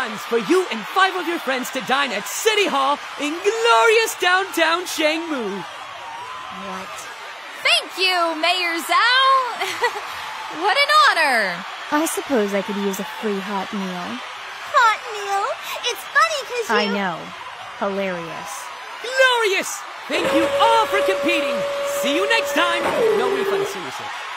yuans for you and 5 of your friends to dine at City Hall in glorious downtown Shangmu. What? Thank you, Mayor Zhao! What an honor! I suppose I could use a free hot meal. Hot meal? It's funny because you... I know. Hilarious. Glorious! Thank you all for competing. See you next time. No refund, seriously.